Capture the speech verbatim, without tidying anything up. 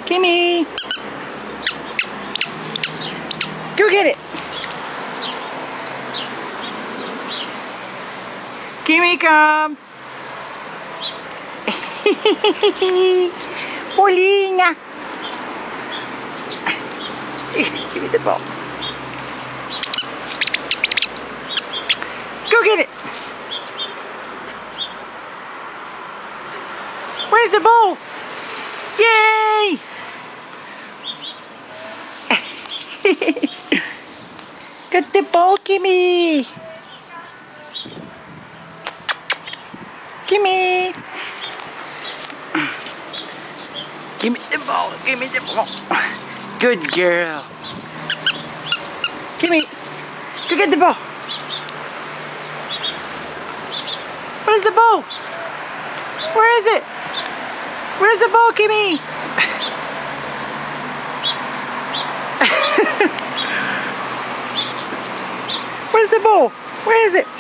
Kimi! Go get it! Kimi, come! Bolinha! Give me the ball. Go get it! Where's the ball? Yay! Get the ball, Kimi! Kimi! Give me the ball, give me the ball. Good girl. Kimi, go get the ball. Where's the ball? Where is it? Where's the ball, Kimi? Where's the ball? Where is it?